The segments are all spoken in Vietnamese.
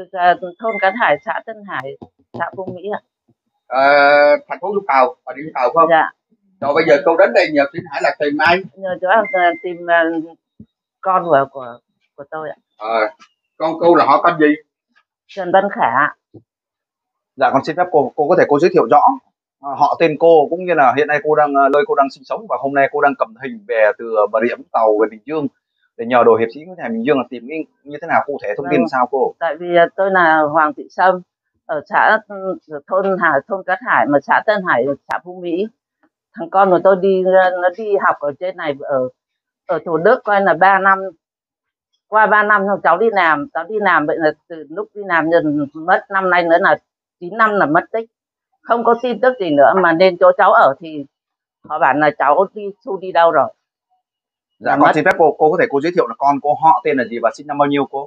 thôn Cát Hải, xã Tân Hải, xã Phú Mỹ ạ. Thành phố Vũng Tàu, Bà Rịa Vũng Tàu không? Dạ. Rồi bây giờ cô đến đây nhờ Tiến Hải là tìm ai? Nhờ chú tìm con của tôi ạ. Con cô là họ tên gì? Trần Văn Khả. Dạ con xin phép cô có thể giới thiệu rõ họ tên cô cũng như là hiện nay cô đang nơi cô đang sinh sống và hôm nay cô đang cầm hình về từ Bà Rịa Vũng Tàu về Bình Dương để nhờ đội hiệp sĩ của Bình Dương là tìm như thế nào cụ thể thông tin sao cô? Tại vì tôi là Hoàng Thị Sâm ở xã thôn Cát Hải mà xã Tân Hải, xã Phú Mỹ. Thằng con của tôi nó đi học ở trên này ở Thủ Đức coi là 3 năm. Qua 3 năm xong cháu đi làm vậy là từ lúc đi làm dần mất, năm nay nữa là 9 năm là mất tích, không có tin tức gì nữa, mà nên chỗ cháu ở thì họ bảo là cháu đi đâu rồi. Dạ con xin phép cô có thể giới thiệu là con cô họ tên là gì và sinh năm bao nhiêu cô?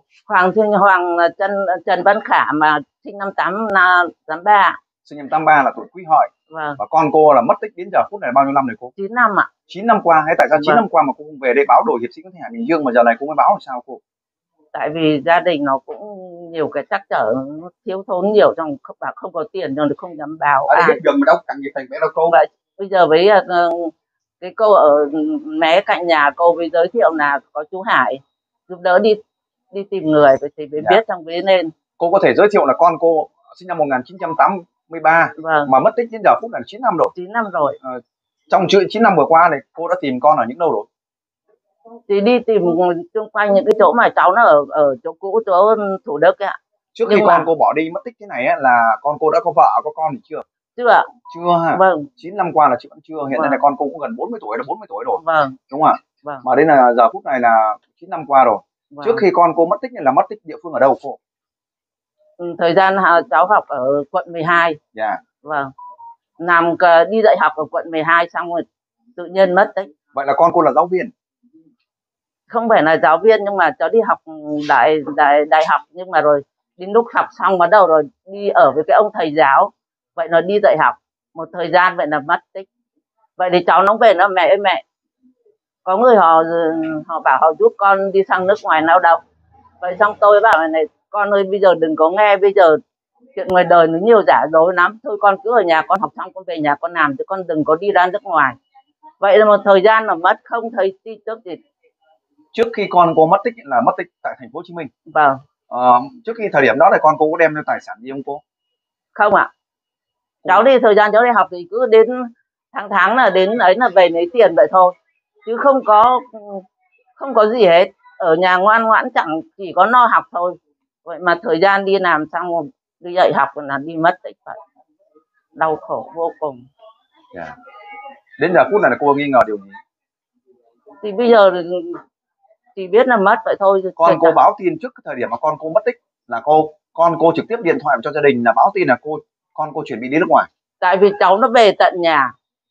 Trần Văn Khả mà sinh năm 83. Sinh năm 83 là tuổi Quý Hợi. Vâng. Và con cô là mất tích đến giờ phút này bao nhiêu năm rồi cô? 9 năm ạ. 9 năm qua. Hay tại sao 9 năm qua mà cô không về đây báo đội hiệp sĩ Hải Bình Dương mà giờ này cô mới báo là sao cô? Tại vì gia đình nó cũng nhiều cái trắc trở, thiếu thốn nhiều, trong không có tiền rồi không dám báo. Giờ mà đâu cần gì tiền bé đâu cô. Vậy bây giờ với cái cô ở mé cạnh nhà cô mới giới thiệu là có chú Hải giúp đỡ đi tìm người thì mới biết trong vế lên. Cô có thể giới thiệu là con cô sinh năm 1983 vâng. mà mất tích đến giờ phút là 9 năm rồi. 9 năm rồi. Trong 9 năm vừa qua này cô đã tìm con ở những đâu rồi? Thì đi tìm xung quanh những cái chỗ mà cháu nó ở chỗ cũ, chỗ Thủ Đức ạ. Trước khi con cô bỏ đi mất tích thế này ấy, là con cô đã có vợ có con thì chưa? Chưa ạ. Chưa hả? Vâng. 9 năm qua là chị vẫn chưa. Hiện nay là con cô cũng gần 40 tuổi rồi. Vâng. Đúng không ạ? Vâng. Mà đến là giờ phút này là 9 năm qua rồi. Vâng. Trước khi con cô mất tích là mất tích địa phương ở đâu cô? Thời gian cháu học ở quận 12. Dạ. Vâng. Đi dạy học ở quận 12 xong rồi tự nhiên mất tích. Vậy là con cô là giáo viên? Không phải là giáo viên, nhưng mà cháu đi học đại học, nhưng mà rồi đến lúc học xong bắt đầu rồi đi ở với cái ông thầy giáo, vậy nó đi dạy học một thời gian vậy là mất tích. Vậy thì cháu nó về nó mẹ ơi mẹ, có người họ bảo họ giúp con đi sang nước ngoài lao động. Vậy xong tôi bảo này con ơi, bây giờ đừng có nghe, bây giờ chuyện ngoài đời nó nhiều giả dối lắm, thôi con cứ ở nhà con học xong con về nhà con làm, chứ con đừng có đi ra nước ngoài. Vậy là một thời gian mà mất không thấy tin tức gì. Trước khi con cô mất tích là mất tích tại thành phố Hồ Chí Minh. Vâng. Trước khi thời điểm đó là con cô có đem theo tài sản gì không cô? Không ạ. Cháu đi thời gian cháu đi học thì cứ đến tháng là đến ấy là về lấy tiền vậy thôi, chứ không có gì hết. Ở nhà ngoan ngoãn, chẳng chỉ có no học thôi. Vậy mà thời gian đi làm xong đi dạy học là đi mất tích vậy. Đau khổ vô cùng. Yeah. Đến giờ phút này là cô nghi ngờ điều gì? Thì bây giờ chỉ biết là mất vậy thôi. Con cô báo tin trước cái thời điểm mà con cô mất tích là con cô trực tiếp điện thoại cho gia đình là báo tin là con cô chuẩn bị đi nước ngoài. Tại vì cháu nó về tận nhà,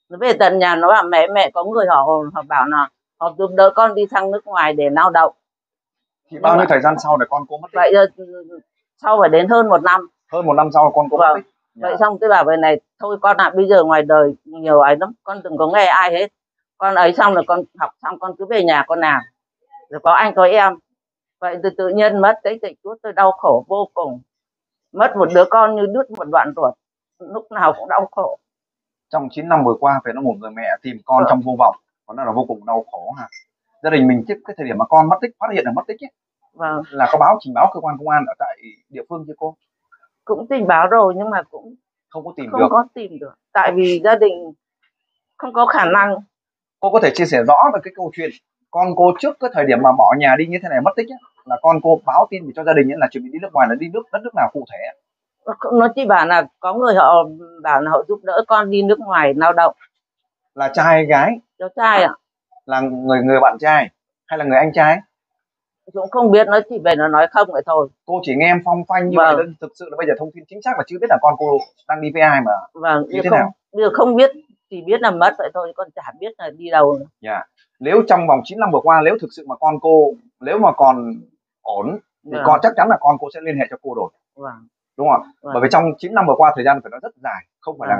nó bảo mẹ có người họ bảo là họ giúp đỡ con đi sang nước ngoài để lao động. Thì bao nhiêu thời gian sau này con cô mất tích? Vậy sau phải đến hơn 1 năm. Hơn 1 năm sau con cô mất tích. Vậy xong tôi bảo vậy này, thôi con ạ, bây giờ ngoài đời nhiều ấy lắm, con đừng có nghe ai hết. Con ấy xong rồi con học xong con cứ về nhà con làm, rồi có anh có em. Vậy từ tự nhiên mất tích thì tôi đau khổ vô cùng. Mất một đứa con như đứt một đoạn ruột, lúc nào cũng đau khổ. Trong 9 năm vừa qua phải nói một người mẹ tìm con trong vô vọng, còn nó là vô cùng đau khổ ha. Gia đình mình trước cái thời điểm mà con mất tích, phát hiện là mất tích ấy, là có trình báo cơ quan công an ở tại địa phương chưa cô? Cũng trình báo rồi nhưng mà cũng không có tìm được. Tại vì gia đình không có khả năng. Cô có thể chia sẻ rõ về cái câu chuyện con cô trước cái thời điểm mà bỏ nhà đi như thế này mất tích ấy, là con cô báo tin cho gia đình ấy là chuẩn bị đi nước ngoài, là đi đất nước nào cụ thể ấy? Nó chỉ bảo là có người họ bảo là họ giúp đỡ con đi nước ngoài lao động. Là trai hay gái? Cháu trai ạ. Là người bạn trai hay là người anh trai? Cũng không biết, nó chỉ về nó nói không vậy thôi. Cô chỉ nghe em phong phanh như vậy, thực sự là bây giờ thông tin chính xác là chưa biết là con cô đang đi với ai mà. Như thế nào? Bây giờ không biết, chỉ biết là mất vậy thôi, con chả biết là đi đâu. Nếu trong vòng 9 năm vừa qua, nếu thực sự mà con cô nếu mà còn ổn thì con chắc chắn là con cô sẽ liên hệ cho cô rồi. Đúng không? Bởi vì trong 9 năm vừa qua thời gian phải nói rất dài, không phải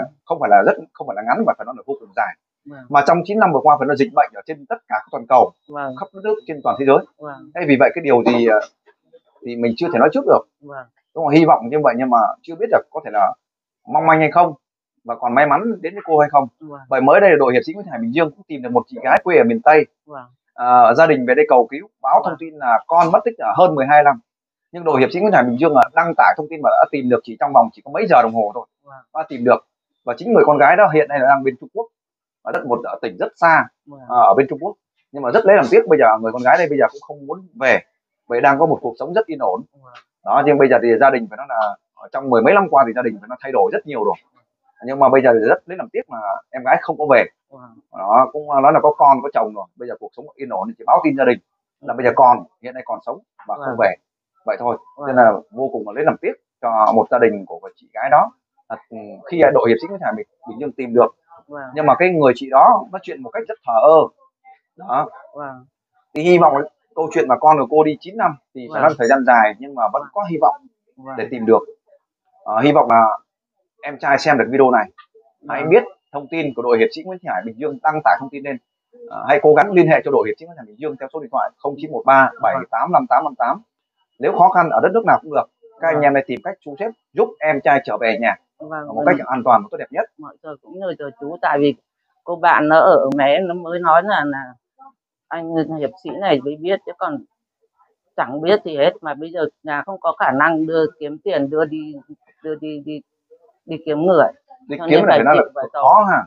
là ngắn mà phải nói là vô cùng dài. Mà trong 9 năm vừa qua phải nói dịch bệnh ở trên tất cả toàn cầu, khắp đất nước trên toàn thế giới. Vì vậy cái điều gì thì mình chưa thể nói trước được. đúng không? Hy vọng như vậy nhưng mà chưa biết là có thể là mong manh hay không và còn may mắn đến với cô hay không. Vậy mới đây đội hiệp sĩ Nguyễn Hải Bình Dương cũng tìm được một chị gái quê ở miền Tây. Gia đình về đây cầu cứu báo thông tin là con mất tích hơn 12 năm, nhưng đội hiệp sĩ Nguyễn Hải Bình Dương đăng tải thông tin và đã tìm được chỉ trong vòng chỉ có mấy giờ đồng hồ thôi, đã tìm được. Và chính người con gái đó hiện nay là đang bên Trung Quốc, ở một tỉnh rất xa ở bên Trung Quốc, nhưng mà rất lấy làm tiếc bây giờ người con gái đây bây giờ cũng không muốn về, vậy đang có một cuộc sống rất yên ổn đó. Nhưng bây giờ thì gia đình phải nói là trong mười mấy năm qua thì gia đình phải nó thay đổi rất nhiều rồi, nhưng mà bây giờ thì rất lấy làm tiếc là em gái không có về đó. Cũng nói là có con có chồng rồi, bây giờ cuộc sống yên ổn thì chỉ báo tin gia đình là bây giờ con hiện nay còn sống và không về, vậy thôi. Nên là vô cùng là lấy làm tiếc cho một gia đình của chị gái đó. Khi đội hiệp sĩ Nguyễn Hải Bình Dương tìm được, nhưng mà cái người chị đó nói chuyện một cách rất thờ ơ đó. Thì hy vọng câu chuyện mà con của cô đi 9 năm thì phải nói thời gian dài nhưng mà vẫn có hy vọng để tìm được. Hy vọng là em trai xem được video này hãy biết thông tin của đội hiệp sĩ Nguyễn Hải Bình Dương, đăng tải thông tin lên. Hãy cố gắng liên hệ cho đội hiệp sĩ Nguyễn Hải Bình Dương theo số điện thoại 0913 785858. Nếu khó khăn ở đất nước nào cũng được, các anh em này tìm cách thu xếp giúp em trai trở về nhà một cách an toàn và tốt đẹp nhất. Mọi người cũng nhờ chờ chú, tại vì cô bạn nó ở mé nó mới nói là anh hiệp sĩ này mới biết, chứ còn chẳng biết gì hết. Mà bây giờ nhà không có khả năng đưa kiếm tiền đi kiếm người, đi kiếm này phải nói là khó ha.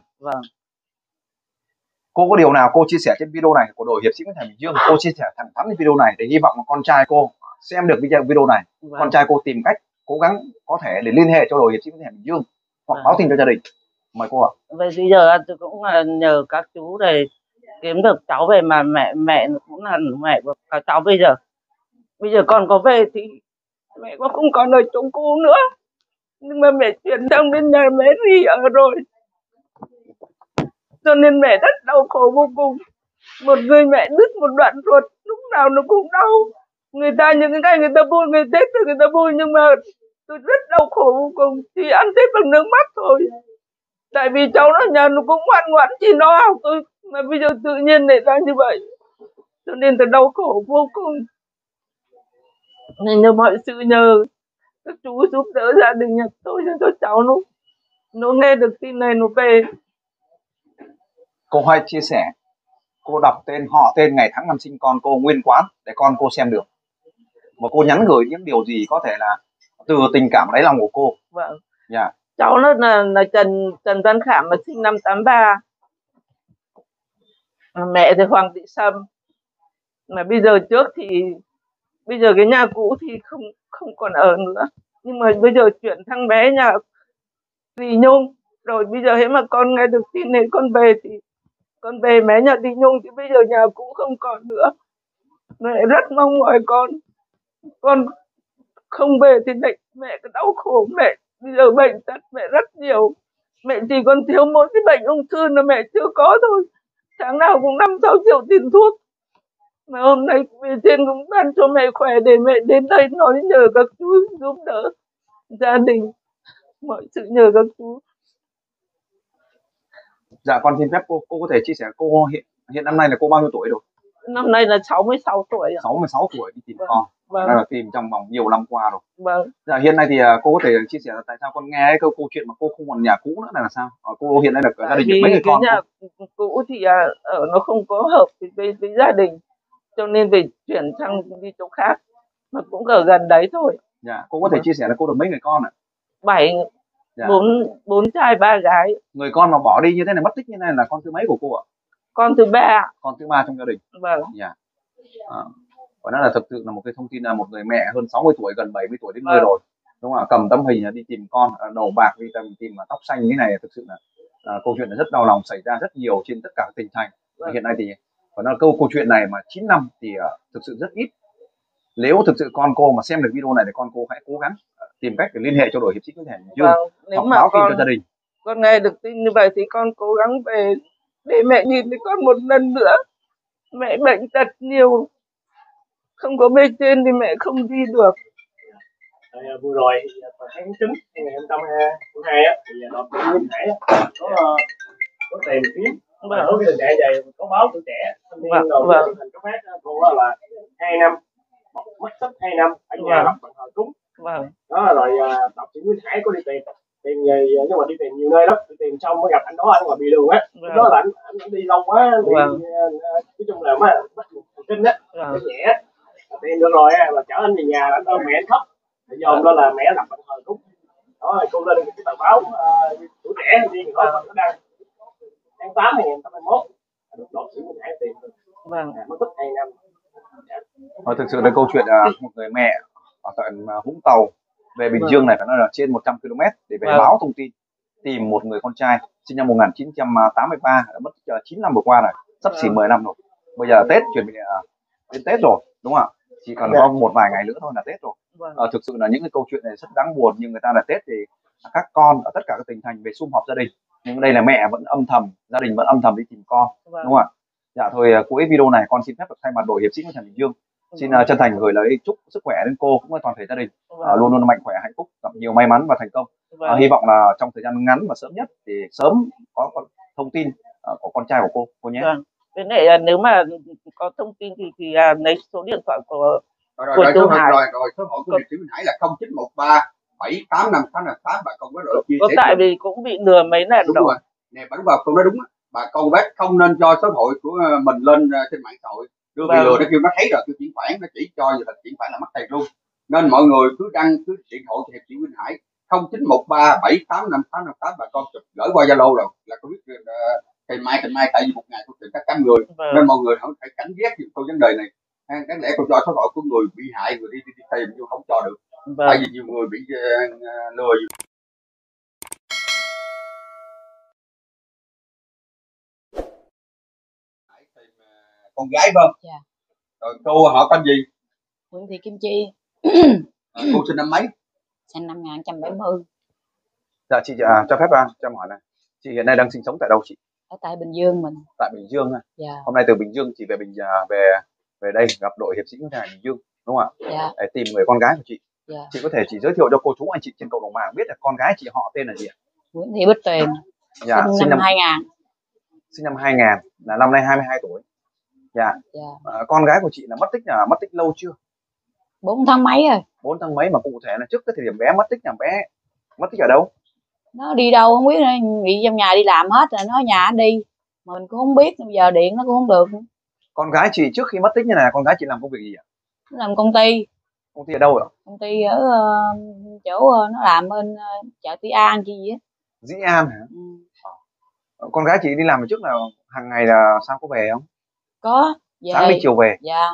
Cô có điều nào cô chia sẻ trên video này của đội hiệp sĩ Nguyễn Hải Bình Dương, cô chia sẻ thẳng thắn trên video này để hy vọng là con trai cô xem được video này, con trai cô tìm cách cố gắng có thể để liên hệ cho đội hiệp sĩ Nguyễn Hải Bình Dương hoặc báo tin cho gia đình. Mời cô ạ. Vậy bây giờ tôi cũng nhờ các chú để kiếm được cháu về, mà mẹ cũng là mẹ của các cháu. Bây giờ con có về thì mẹ cũng không còn ở chung cu nữa, nhưng mà mẹ chuyển sang bên nhà mẹ Ri ở rồi, cho nên mẹ rất đau khổ vô cùng. Một người mẹ đứt một đoạn ruột lúc nào nó cũng đau. Người ta những cái ngày người ta vui, người Tết thì người ta vui, nhưng mà tôi rất đau khổ vô cùng, chỉ ăn Tết bằng nước mắt thôi. Tại vì cháu nó nhà nó cũng ngoan ngoãn chỉ nó học tôi, mà bây giờ tự nhiên lại ra như vậy, cho nên tôi đau khổ vô cùng. Nên nhờ mọi sự nhờ các chú giúp đỡ gia đình nhà tôi cho cháu nó nghe được tin này nó về. Cô hãy chia sẻ, cô đọc tên, họ tên, ngày tháng năm sinh con cô nguyên quán để con cô xem được, mà cô nhắn gửi những điều gì có thể là từ tình cảm đáy lòng của cô. Vâng. Cháu nó là Trần Văn Khảm, mà sinh năm 83. Mẹ thì Hoàng Thị Sâm. Mà bây giờ bây giờ cái nhà cũ thì không còn ở nữa, nhưng mà bây giờ chuyển thằng bé nhà Dì Nhung rồi. Bây giờ thế mà con nghe được tin này con về thì con về mé nhà Dì Nhung, thì bây giờ nhà cũ không còn nữa. Mẹ rất mong mỏi con không về thì mẹ cứ đau khổ. Mẹ bây giờ bệnh tật mẹ rất nhiều, mẹ chỉ còn thiếu mỗi cái bệnh ung thư là mẹ chưa có thôi, tháng nào cũng 5-6 triệu tiền thuốc. Mà hôm nay về trên cũng ban cho mẹ khỏe để mẹ đến đây nói nhờ các chú giúp đỡ gia đình, mọi sự nhờ các chú. Dạ con xin phép cô có thể chia sẻ cô hiện năm nay là cô bao nhiêu tuổi rồi? Năm nay là 66 tuổi. 66 tuổi đi tìm con. Là tìm trong vòng nhiều năm qua rồi. Vâng. Dạ, hiện nay thì cô có thể chia sẻ là tại sao con nghe cái câu chuyện mà cô không còn nhà cũ nữa là sao? Cô hiện nay là gia đình mấy người con? Nhà cũ thì ở nó không có hợp với gia đình, cho nên phải chuyển sang đi chỗ khác, mà cũng ở gần đấy thôi. Dạ, cô có thể chia sẻ là cô được mấy người con ạ? 7. Dạ. 4 trai 3 gái. Người con mà bỏ đi như thế này, mất tích như thế này là con thứ mấy của cô ạ? Con thứ 3. Con thứ 3 trong gia đình. Vâng. Dạ. Và nó là thực sự là một cái thông tin là một người mẹ hơn 60 tuổi, gần 70 tuổi đến nơi rồi, đúng không ạ? Cầm tấm hình đi tìm con, đầu bạc đi tìm mà tóc xanh như thế này, thực sự là câu chuyện là rất đau lòng, xảy ra rất nhiều trên tất cả các tỉnh thành. Hiện nay thì và nó câu chuyện này mà 9 năm thì thực sự rất ít. Nếu thực sự con cô mà xem được video này thì con cô hãy cố gắng tìm cách để liên hệ cho đội hiệp sĩ Nguyễn Hải Bình Dương, nếu hoặc mà báo tin cho gia đình. Con nghe được tin như vậy thì con cố gắng về để mẹ nhìn thấy con một lần nữa. Mẹ bệnh tật nhiều, không có bê trên thì mẹ không đi được. Vừa rồi tháng 9 2022 á thì đội Nguyễn Hải có tìm kiếm đối với tình trạng vậy, có báo tuổi trẻ thanh niên đầu thành cấp phát cô là 2 năm mất tích 2 năm ở nhà lập bằng thờ cúng. đó. Rồi đọc chị Nguyễn Hải có đi tìm về, nhưng mà đi tìm nhiều nơi lắm, đi tìm xong mới gặp anh đó ở ngoài bị đường á. Lúc đó là anh đi lâu quá thì nói chung là mất kinh á, nhẹ tìm được rồi là chở anh về nhà, anh ôm mẹ anh khóc, dòm đó là mẹ lập bệnh thời rút đó. Cô lên cái tờ báo tuổi trẻ riêng đó nó đăng tháng 8 2021 được đột sĩ Nguyễn Hải tìm mất tích 2 năm. Thực sự là câu chuyện một người mẹ ở tận Vũng Tàu về Bình Dương này phải nói là trên 100 km để về báo thông tin tìm một người con trai sinh năm 1983 đã mất 9 năm vừa qua này, sắp xỉ 10 năm rồi. Bây giờ Tết chuẩn bị đến Tết rồi đúng không ạ? Chỉ còn có một vài ngày nữa thôi là Tết rồi. Thực sự là những cái câu chuyện này rất đáng buồn, nhưng người ta là Tết thì các con ở tất cả các tỉnh thành về sum họp gia đình, nhưng đây là mẹ vẫn âm thầm, gia đình vẫn âm thầm đi tìm con, đúng không ạ? Dạ thôi, cuối video này con xin phép được thay mặt đội hiệp sĩ Nguyễn Trần Bình Dương xin chân thành gửi lời chúc sức khỏe đến cô cũng như toàn thể gia đình, luôn luôn mạnh khỏe, hạnh phúc, gặp nhiều may mắn và thành công. Hy vọng là trong thời gian ngắn và sớm nhất thì sớm có thông tin của con trai của cô nhé. Cái này nếu mà có thông tin thì lấy số điện thoại của chú Hải. Rồi số hộ của hiệp sĩ Minh Hải là 0913 78588, bà con có đội chia sẻ. Tại vì cũng bị lừa mấy lần đúng rồi. Nè bắn vào câu nói đúng á, bà con bác không nên cho số hội của mình lên trên mạng xã hội, đưa bị lừa, nó kêu nó thấy rồi kêu chuyển khoản, nó chỉ cho là chuyển khoản là mất tiền luôn. Nên mọi người cứ đăng cứ điện thoại cho hiệp sĩ Minh Hải 0913 78588, bà con chụp gửi qua Zalo rồi là có biết ngày mai tại vì một ngày tôi tìm cả trăm người, nên mọi người không phải cảnh giác về câu vấn đề này. Đáng lẽ cô cho số hội của người bị hại, người đi tìm nhưng không cho được, tại vì nhiều người bị lừa. Con gái vâng. Dạ. Rồi cô họ tên gì? Nguyễn Thị Kim Chi. Cô sinh năm mấy? Sinh năm 1970. Dạ chị cho phép cho em hỏi này, chị hiện nay đang sinh sống tại đâu chị? Ở tại Bình Dương mình. Tại Bình Dương à? Dạ. Hôm nay từ Bình Dương chị về về đây gặp đội hiệp sĩ Nguyễn Trần Bình Dương đúng không ạ? Dạ. Để tìm người con gái của chị. Dạ. Chị có thể giới thiệu cho cô chú anh chị trên cộng đồng mạng biết là con gái chị họ tên là gì ạ? Nguyễn Thị Bích Tuyền. Dạ. Sinh năm 2000. Sinh năm 2000, là năm nay 22 tuổi. Dạ. Dạ. Con gái của chị là mất tích lâu chưa? 4 tháng mấy rồi. 4 tháng mấy, mà cụ thể là trước cái thời điểm bé mất tích là bé mất tích ở đâu? Nó đi đâu không biết, bị trong nhà đi làm hết rồi, nó ở nhà đi mà mình cũng không biết, bây giờ điện nó cũng không được. Con gái chị trước khi mất tích như này, con gái chị làm công việc gì ạ? Nó làm công ty. Công ty ở đâu ạ? Công ty ở chỗ nó làm bên chợ Tuy An chi gì á. Dĩ An hả? Con gái chị đi làm trước là hàng ngày là sao có về không? Có về. Sáng đi chiều về. Dạ.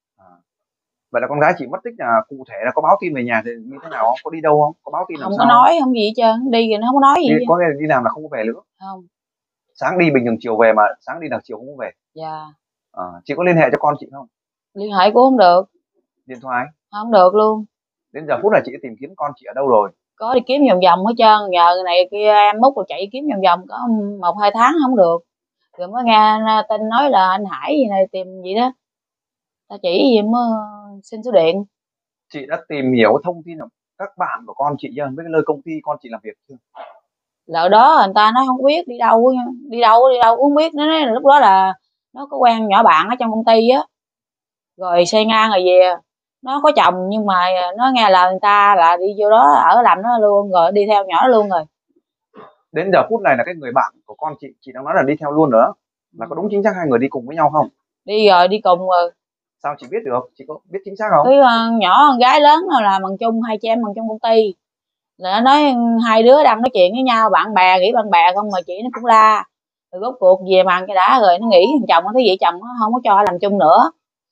Vậy là con gái chị mất tích là cụ thể là có báo tin về nhà thì như thế nào không? Có đi đâu không? Có báo tin làm không sao? Không có nói không gì hết trơn, đi rồi nó không có nói gì. Có nghĩa là đi làm là không có về nữa. Không. Sáng đi bình thường chiều về, mà sáng đi là chiều không có về. Dạ. Chị có liên hệ cho con chị không? Liên hệ cũng không được. Điện thoại? Không được luôn. Đến giờ phút này chị tìm kiếm con chị ở đâu rồi? Có đi kiếm vòng vòng hết trơn, nhờ này kia em múc rồi chạy kiếm vòng vòng có 1-2 tháng không được, rồi mới nghe tin nói là anh Hải gì này tìm gì đó, ta chỉ gì mới xin số điện. Chị đã tìm hiểu thông tin của các bạn của con chị chưa? Biết cái nơi công ty con chị làm việc chưa? Lợi đó người ta nói không biết đi đâu cũng không biết. Nó nói là lúc đó là nó có quen nhỏ bạn ở trong công ty á, rồi xây ngang rồi về. Nó có chồng nhưng mà nó nghe lời người ta là đi vô đó ở làm nó luôn, rồi đi theo nhỏ luôn rồi. Đến giờ phút này là cái người bạn của con chị đang nói là đi theo luôn nữa, là có đúng chính xác hai người đi cùng với nhau không? Đi rồi, đi cùng rồi. Sao chị biết được? Chị có biết chính xác không? Cái nhỏ con gái lớn là bằng chung, hai chị em bằng chung công ty, là nó nói hai đứa đang nói chuyện với nhau, bạn bè nghĩ bạn bè không mà chị nó cũng la. Rồi rốt cuộc về màn cái đã rồi nó nghỉ, thằng chồng nó thấy vậy chồng nó không có cho làm chung nữa,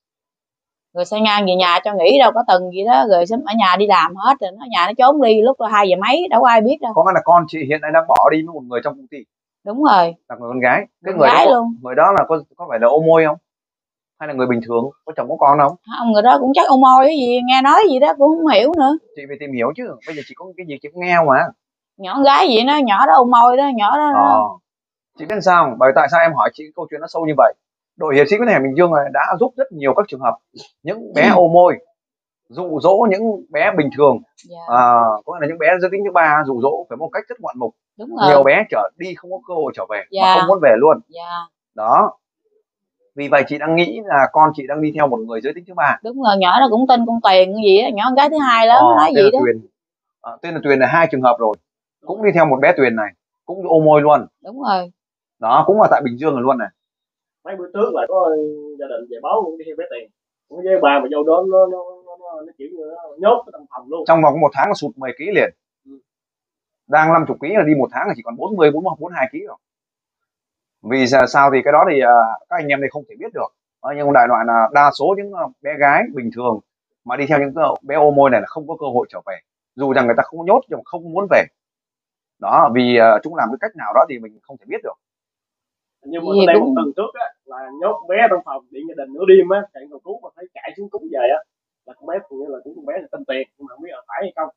rồi sang ngang về nhà cho nghỉ đâu có từng gì đó, rồi sớm ở nhà đi làm hết rồi, nó nhà nó trốn đi lúc là 2 giờ mấy, đâu có ai biết đâu. Có nghĩa là con chị hiện nay đang bỏ đi với một người trong công ty? Đúng rồi. Là người con gái. Cái con người gái đó luôn. Người đó là có phải là ô môi không? Hay là người bình thường, có chồng có con không? Không, người đó cũng chắc ô môi cái gì, nghe nói gì đó cũng không hiểu nữa. Chị phải tìm hiểu chứ, bây giờ chị có cái gì chị cũng nghe mà. Nhỏ con gái gì nó, nhỏ đó ô môi đó, nhỏ đó. Chị biết sao không? Bởi tại sao em hỏi chị câu chuyện nó sâu như vậy? Đội hiệp sĩ Nguyễn Trần Bình Dương này đã giúp rất nhiều các trường hợp những bé ô môi dụ dỗ những bé bình thường, có nghĩa là những bé giới tính thứ ba dụ dỗ phải một cách rất ngoạn mục. Nhiều bé đi không có cơ hội trở về, mà không muốn về luôn. Đó, vì vậy chị đang nghĩ là con chị đang đi theo một người giới tính thứ ba. Đúng rồi, nhỏ nó cũng tên con Tuyền cái gì á, nhỏ con gái thứ hai đó, nó nói gì đó. Tên là Tuyền là 2 trường hợp rồi, cũng đi theo một bé Tuyền này, cũng đi ô môi luôn. Đúng rồi. Đó, cũng là tại Bình Dương rồi luôn này. Mấy bữa trước là có gia đình về báo cũng đi theo bé Tiền, cũng với bà mà vô đó nó kiểu như nó nhốt cái trong phòng luôn. Trong vòng 1 tháng là sụt 10 kg liền. Đang 50 kg là đi 1 tháng là chỉ còn 40, 41, 42 kg rồi. Vì sao thì cái đó thì các anh em đây không thể biết được. Nhưng đại loại là đa số những bé gái bình thường mà đi theo những bé ô môi này là không có cơ hội trở về, dù rằng người ta không nhốt nhưng mà không muốn về. Đó, vì chúng làm cái cách nào đó thì mình không thể biết được. Nhưng mà tôi đang một tuần trước á là nhốt bé trong phòng điện gia đình nửa đêm á, chạy cầu cứu mà thấy chạy xuống cứu về á, là con bé cũng như là con bé là tên Tiền, nhưng mà không biết là phải hay không.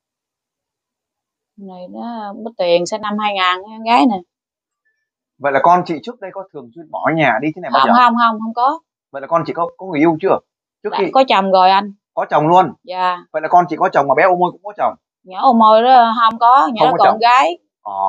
Này nó có Tiền sinh năm 2000 con gái nè. Vậy là con chị trước đây có thường xuyên bỏ nhà đi thế này bao giờ? Không có. Vậy là con chị có người yêu chưa? Trước khi có chồng rồi anh. Có chồng luôn? Dạ. Vậy là con chị có chồng mà bé ô môi cũng có chồng? Nhỏ ô môi đó không có, nhỏ không đó con gái.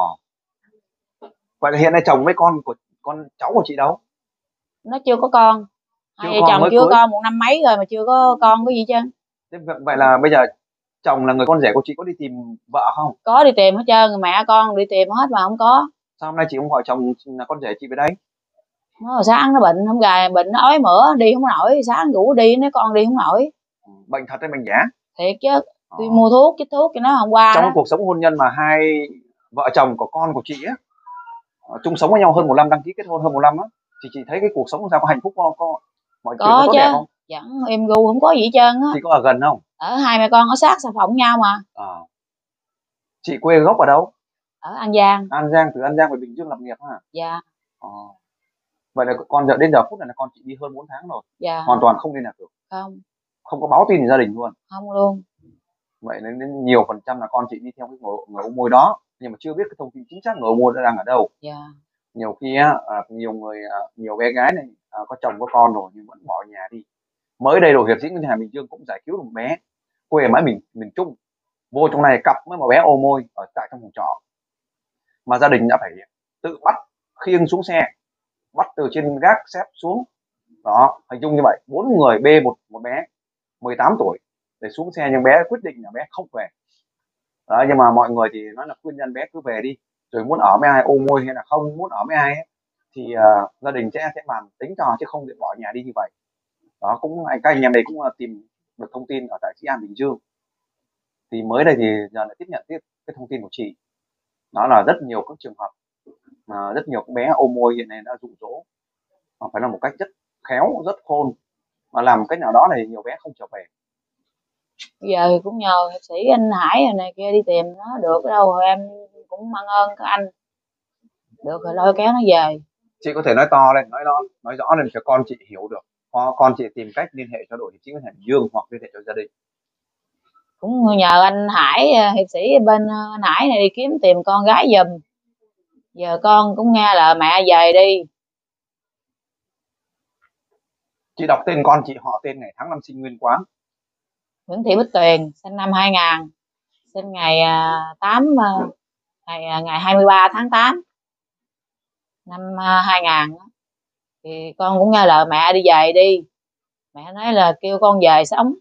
Vậy là hiện nay chồng với con cháu của chị đâu? Nó chưa có con. Hai vợ chồng chưa con 1 năm mấy rồi mà chưa có con cái gì chứ. Vậy là bây giờ chồng là người con rể của chị có đi tìm vợ không? Có đi tìm hết trơn, mẹ con đi tìm hết mà không có. Sao hôm nay chị không gọi chồng là con rể chị về đây? Nó sáng nó bệnh, không gài bệnh nó ói mửa đi không nổi, sáng ngủ đi nó con đi không nổi. Bệnh thật hay bệnh giả? Thiệt chứ. Tôi mua thuốc, chích thuốc cho nó hôm qua. Trong cuộc sống hôn nhân mà hai vợ chồng của con của chị á chung sống với nhau hơn 1 năm, đăng ký kết hôn hơn 1 năm á, thì chị thấy cái cuộc sống sao, có hạnh phúc không? Có mọi chuyện nó tốt đẹp không? Vẫn em gu, không có gì hết trơn á. Chị có ở gần không? Ở hai mẹ con ở sát xà phòng nhau mà. Chị quê gốc ở đâu? Ở An Giang. An Giang, từ An Giang về Bình Dương lập nghiệp hả? Dạ. Vậy là con đến giờ phút này là con chị đi hơn 4 tháng rồi. Dạ. Hoàn toàn không liên lạc được. Không có báo tin gia đình luôn. Không luôn. Vậy nên nhiều phần trăm là con chị đi theo cái người ô môi đó, nhưng mà chưa biết cái thông tin chính xác người ô môi đang ở đâu. Dạ. Nhiều khi nhiều bé gái này có chồng có con rồi nhưng vẫn bỏ nhà đi. Mới đây rồi hiệp sĩ Ngân hàng Bình Dương cũng giải cứu được một bé quê ở mãi miền Trung, vô trong này cặp với một bé ô môi ở tại trong phòng trọ, mà gia đình đã phải tự bắt khiêng xuống xe, bắt từ trên gác xếp xuống. Đó, hình dung như vậy, 4 người bê một bé 18 tuổi để xuống xe, nhưng bé quyết định là bé không về. Đó, nhưng mà mọi người thì nói là khuyên nhân bé cứ về đi, rồi muốn ở với ai ô môi hay là không muốn ở với ai ấy, thì gia đình sẽ bàn tính cho, chứ không để bỏ nhà đi như vậy. Đó, cũng các anh em đây cũng tìm được thông tin ở tại Trị An Bình Dương, thì mới đây thì giờ lại tiếp nhận cái thông tin của chị, đó là rất nhiều các trường hợp mà rất nhiều các bé ô môi hiện nay đã dụ dỗ, phải là một cách rất khéo, rất khôn, mà làm cách nào đó này nhiều bé không trở về. Giờ thì cũng nhờ hiệp sĩ anh Hải này kia đi tìm nó được ở đâu rồi, em cũng mang ơn các anh được rồi lôi kéo nó về. Chị có thể nói to lên, nói rõ lên cho con chị hiểu được. Con chị tìm cách liên hệ cho đội hiệp sĩ Ngân hàng Bình Dương hoặc liên hệ cho gia đình. Cũng nhờ anh Hải, hiệp sĩ bên anh Hải này đi kiếm tìm con gái giùm. Giờ con cũng nghe là mẹ về đi. Chị đọc tên con chị, họ tên, ngày tháng năm sinh, nguyên quán. Nguyễn Thị Bích Tuyền, sinh năm 2000, sinh ngày 23 tháng 8 năm 2000. Thì con cũng nghe lời mẹ đi về đi. Mẹ nói là kêu con về sống.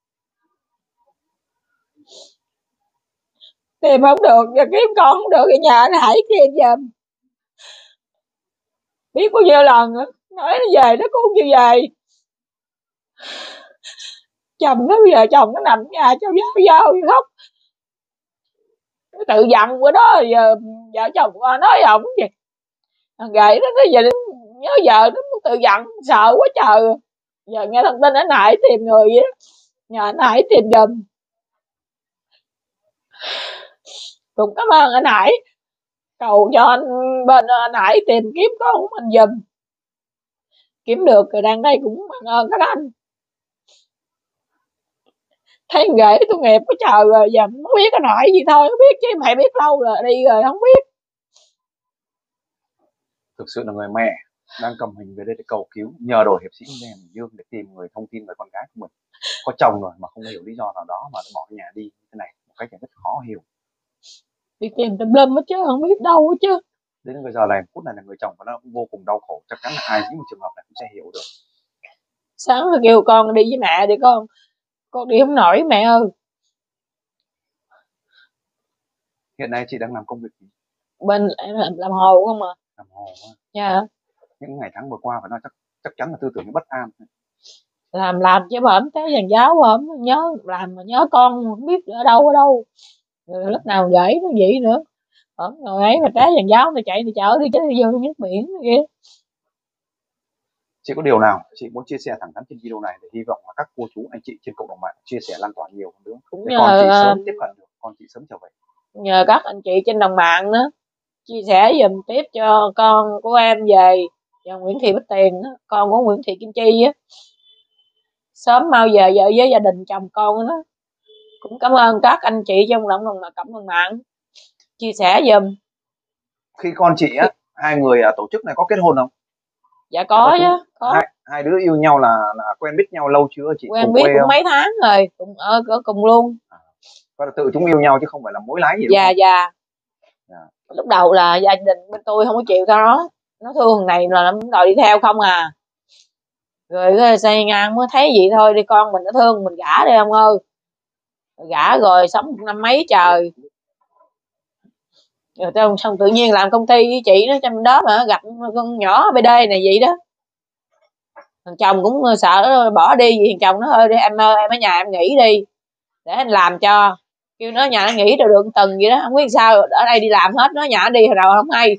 Tìm không được, giờ kiếm con không được thì nhà anh Hải kia giùm. Biết bao nhiêu lần nói nó về nó cũng không chịu về. Chồng nó bây giờ chồng nó nằm ở nhà cho dao khóc. Nó tự giận bữa đó, giờ vợ chồng nói ổng gì. Thằng gầy nó nói giờ nhớ vợ nó tự giận, sợ quá trời. Giờ nghe thông tin anh Hải tìm người vậy đó, nhờ anh Hải tìm giùm. Cũng cảm ơn anh Hải, cầu cho anh bên anh Hải tìm kiếm con của mình giùm. Kiếm được rồi đang đây cũng cảm ơn các anh. Thấy ghệ tôi nghiệp quá trời rồi, giờ không biết cái nội gì thôi, không biết chứ mẹ biết lâu rồi, đi rồi không biết. Thực sự là người mẹ đang cầm hình về đây để cầu cứu, nhờ đội hiệp sĩ Ngân hàng Bình Dương để tìm người thông tin về con gái của mình. Có chồng rồi mà không hiểu lý do nào đó mà nó bỏ nhà đi như thế này, một cách rất khó hiểu. Đi tìm tùm lum hết chứ không biết đâu hết chứ. Đến bây giờ này, phút này là người chồng của nó cũng vô cùng đau khổ, chắc chắn là ai những trường hợp này cũng sẽ hiểu được. Sáng rồi kêu con đi với mẹ đi con đi không nổi mẹ ơi. Hiện nay chị đang làm công việc gì? Bên em làm hồ không mà. Làm hồ. Dạ. Những ngày tháng vừa qua phải nói chắc chắn là tư tưởng bất an. Làm chứ bẩm té giàn giáo bẩm nhớ làm mà nhớ con không biết ở đâu rồi lúc nào gãy nó vậy nữa. Rồi ấy mà té giàn giáo thì chạy thì chở đi chứ vô nước biển kia. Chị có điều nào chị muốn chia sẻ thẳng thắn trên video này để hy vọng là các cô chú anh chị trên cộng đồng mạng chia sẻ lan tỏa nhiều hơn nữa cũng để nhờ, con chị sớm tiếp cận được, con chị sớm trở về. Nhờ các anh chị trên đồng mạng nữa chia sẻ dùm tiếp cho con của em về và Nguyễn Thị Bích Tiền đó, con của Nguyễn Thị Kim Chi á, sớm mau về vợ với gia đình chồng con đó. Cũng cảm ơn các anh chị trong cộng đồng mạng chia sẻ dùm. Khi con chị á, hai người tổ chức này có kết hôn không? Dạ có chứ, có. Hai đứa yêu nhau là quen biết nhau lâu chưa chị? Quen biết cũng mấy tháng rồi, cùng ở cùng luôn. Có là tự chúng yêu nhau chứ không phải là mối lái gì đúng dạ, không? Dạ. Lúc đầu là gia đình bên tôi không có chịu cho nó thương thằng này là nó đòi đi theo không à. Rồi xây ngang mới thấy vậy thôi, đi con mình nó thương mình gả đi ông ơi. Gả rồi sống 1 năm mấy trời. Rồi xong tự nhiên làm công ty với chị nó trong đó mà gặp con nhỏ BD này vậy đó. Thằng chồng cũng sợ bỏ đi, vì thằng chồng nó ơi em ơi em ở nhà em nghỉ đi để anh làm cho, kêu nó nhà nó nghỉ được tuần vậy đó, không biết sao ở đây đi làm hết, nó nhà nó đi hồi đầu không hay.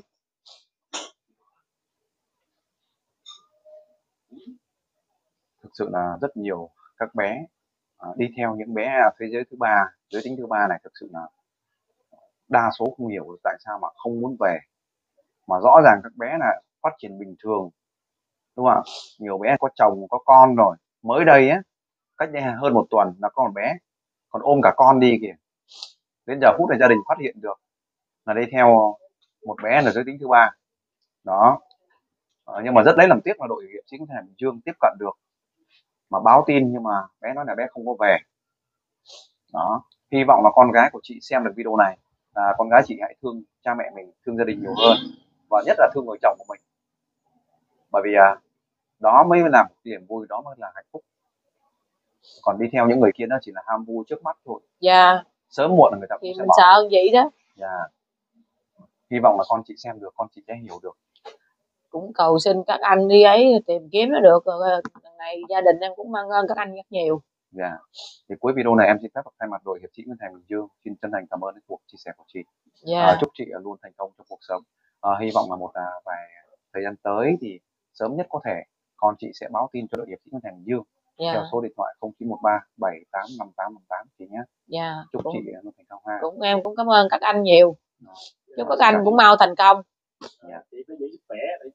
Thực sự là rất nhiều các bé đi theo những bé thế giới thứ ba, giới tính thứ ba này, thực sự là đa số không hiểu tại sao mà không muốn về, mà rõ ràng các bé là phát triển bình thường đúng không ạ? Nhiều bé có chồng có con rồi, mới đây á cách đây hơn 1 tuần là có một bé còn ôm cả con đi kìa. Đến giờ phút này gia đình phát hiện được là đi theo một bé là giới tính thứ ba đó. Nhưng mà rất lấy làm tiếc là đội hiệp sĩ công an Bình Dương tiếp cận được mà báo tin, nhưng mà bé nói là bé không có về đó. Hy vọng là con gái của chị xem được video này, con gái chị hãy thương cha mẹ mình, thương gia đình nhiều hơn, và nhất là thương người chồng của mình, bởi vì đó mới là một niềm vui, đó mới là hạnh phúc. Còn đi theo những người kia nó chỉ là ham vui trước mắt thôi. Dạ. Sớm muộn là người ta cũng thì sẽ mình bỏ. sợ vậy đó. Dạ. Hy vọng là con chị xem được, con chị sẽ hiểu được. Cũng cầu xin các anh đi ấy tìm kiếm nó được. Rồi lần này gia đình em cũng mang ơn các anh rất nhiều. Dạ. Thì cuối video này em xin phép thay mặt đội hiệp sĩ Ngân hàng Bình Dương xin chân thành cảm ơn cuộc chia sẻ của chị. Chúc chị luôn thành công trong cuộc sống. Hy vọng là một vài thời gian tới thì sớm nhất có thể con chị sẽ báo tin cho đội hiệp sĩ Ngân hàng Bình Dương theo số điện thoại 0913 785858 chị nhé. Chúc chị luôn thành công ha. Em cũng cảm ơn các anh nhiều. Chúc các anh cũng mau thành công. Chị có giữ sức khỏe để